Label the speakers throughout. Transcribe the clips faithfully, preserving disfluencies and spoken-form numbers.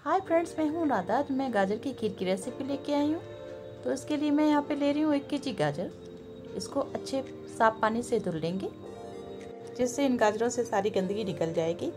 Speaker 1: Hi friends, मैं हूँ राधा। आज मैं गाजर की खीर की रेसिपी लेके आई हूँ। तो इसके लिए मैं यहाँ पे ले रही हूँ एक केजी गाजर। इसको अच्छे साफ पानी से धुल लेंगे, जिससे इन गाजरों से सारी गंदगी निकल जाएगी।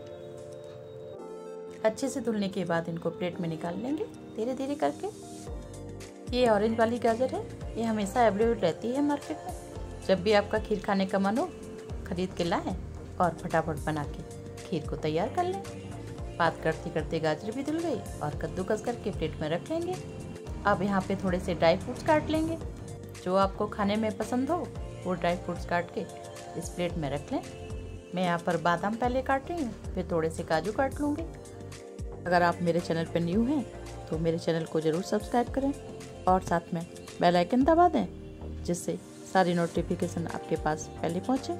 Speaker 1: अच्छे से धुलने के बाद इनको प्लेट में निकाल लेंगे धीरे धीरे करके। ये ऑरेंज वाली गाजर है, ये हमेशा अवेलेबल रहती है मार्केट में। जब भी आपका खीर खाने का मन हो, खरीद के लाएं और फटाफट बना के खीर को तैयार कर लें। बात करते करते गाजर भी धुल गई और कद्दूकस करके प्लेट में रख लेंगे। अब यहाँ पे थोड़े से ड्राई फ्रूट्स काट लेंगे। जो आपको खाने में पसंद हो वो ड्राई फ्रूट्स काट के इस प्लेट में रख लें। मैं यहाँ पर बादाम पहले काट रही हूँ, फिर थोड़े से काजू काट लूँगी। अगर आप मेरे चैनल पर न्यू हैं तो मेरे चैनल को ज़रूर सब्सक्राइब करें और साथ में बेल आइकन दबा दें, जिससे सारी नोटिफिकेशन आपके पास पहले पहुँचे।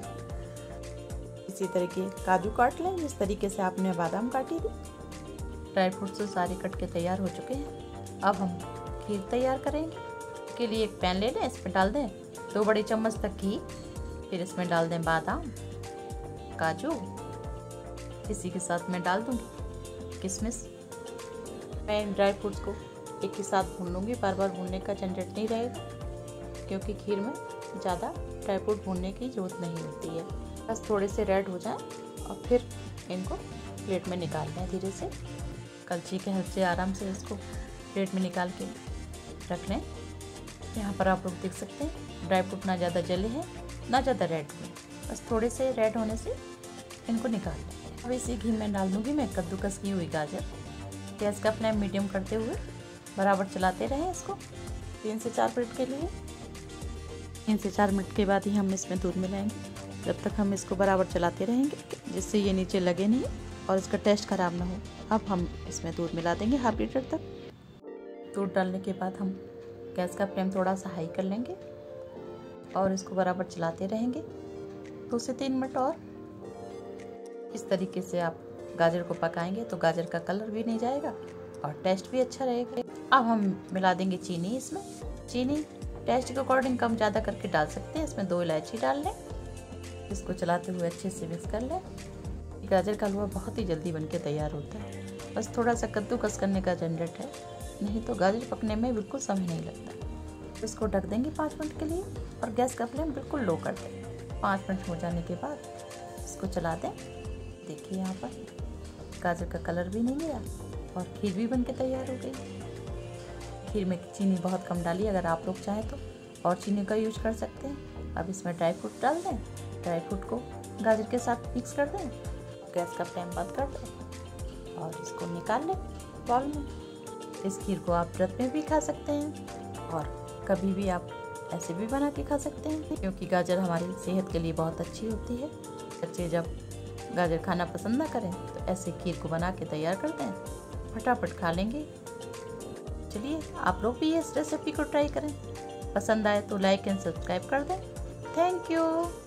Speaker 1: इसी तरीके काजू काट लें जिस तरीके से आपने बादाम काटी थी। ड्राई फ्रूट्स तो सारे कट के तैयार हो चुके हैं। अब हम खीर तैयार करेंगे। इसके लिए एक पैन ले लें, इसमें डाल दें दो बड़े चम्मच तक घी। फिर इसमें डाल दें बादाम, काजू। इसी के साथ मैं डाल दूंगी किशमिश। मैं इन ड्राई फ्रूट्स को एक ही साथ भून लूँगी। बार बार भूनने का झंझट नहीं रहेगा, क्योंकि खीर में ज़्यादा ड्राई फ्रूट भूनने की ज़रूरत नहीं होती है। बस थोड़े से रेड हो जाएं और फिर इनको प्लेट में निकाल लें धीरे से। कलछी के हेल्प से आराम से इसको प्लेट में निकाल के रख लें। यहाँ पर आप लोग देख सकते हैं ड्राई फ्रूट ना ज़्यादा जले हैं ना ज़्यादा रेड हुए, बस थोड़े से रेड होने से इनको निकाल लें। अब इसी घी में डाल दूँगी मैं कद्दूकस की हुई गाजर। गैस का फ्लेम मीडियम करते हुए बराबर चलाते रहें इसको तीन से चार मिनट के लिए। तीन से चार मिनट के बाद ही हम इसमें दूध मिलाएंगे। जब तक हम इसको बराबर चलाते रहेंगे, जिससे ये नीचे लगे नहीं और इसका टेस्ट ख़राब ना हो। अब हम इसमें दूध मिला देंगे हाफ लीटर तक। दूध डालने के बाद हम गैस का फ्लेम थोड़ा सा हाई कर लेंगे और इसको बराबर चलाते रहेंगे दो से तीन मिनट और। इस तरीके से आप गाजर को पकाएंगे तो गाजर का कलर भी नहीं जाएगा और टेस्ट भी अच्छा रहेगा। अब हम मिला देंगे चीनी। इसमें चीनी टेस्ट के अकॉर्डिंग कम ज़्यादा करके डाल सकते हैं। इसमें दो इलायची डाल लें। इसको चलाते हुए अच्छे से मिक्स कर लें। गाजर का हलवा बहुत ही जल्दी बनके तैयार होता है, बस थोड़ा सा कद्दूकस करने का झंझट है, नहीं तो गाजर पकने में बिल्कुल समय नहीं लगता। इसको ढक देंगे पाँच मिनट के लिए और गैस का फ्लेम बिल्कुल लो कर दें। पाँच मिनट हो जाने के बाद इसको चला दें। देखिए यहाँ पर गाजर का कलर भी नहीं गया और खीर भी बनके तैयार हो गई। खीर में चीनी बहुत कम डाली, अगर आप लोग चाहें तो और चीनी का यूज कर सकते हैं। अब इसमें ड्राई फ्रूट डाल दें। ड्राई फ्रूट को गाजर के साथ मिक्स कर दें। गैस का फ्लेम बंद कर दें और इसको निकाल लें बाउल में। इस खीर को आप व्रत में भी खा सकते हैं और कभी भी आप ऐसे भी बना के खा सकते हैं, क्योंकि गाजर हमारी सेहत के लिए बहुत अच्छी होती है। बच्चे जब गाजर खाना पसंद ना करें तो ऐसे खीर को बना के तैयार करते हैं, फटाफट खा लेंगे। चलिए आप लोग भी इस रेसिपी को ट्राई करें। पसंद आए तो लाइक एंड सब्सक्राइब कर दें। Thank you.